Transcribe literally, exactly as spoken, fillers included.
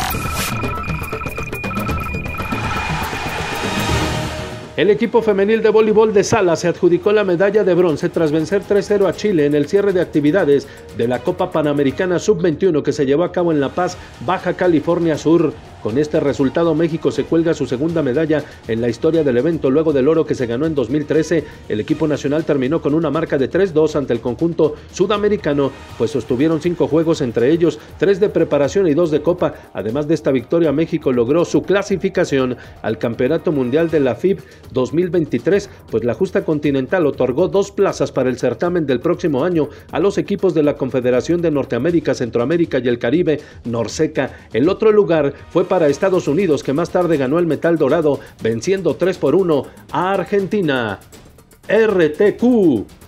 El equipo femenil de voleibol de sala se adjudicó la medalla de bronce tras vencer tres cero a Chile en el cierre de actividades de la Copa Panamericana sub veintiuno que se llevó a cabo en La Paz, Baja California Sur. Con este resultado, México se cuelga su segunda medalla en la historia del evento. Luego del oro que se ganó en dos mil trece, el equipo nacional terminó con una marca de tres dos ante el conjunto sudamericano, pues sostuvieron cinco juegos, entre ellos tres de preparación y dos de copa. Además de esta victoria, México logró su clasificación al Campeonato Mundial de la F I B dos mil veintitrés, pues la justa continental otorgó dos plazas para el certamen del próximo año a los equipos de la Confederación de Norteamérica, Centroamérica y el Caribe, Norseca. El otro lugar fue para Estados Unidos, que más tarde ganó el metal dorado, venciendo tres por uno a Argentina. R T Q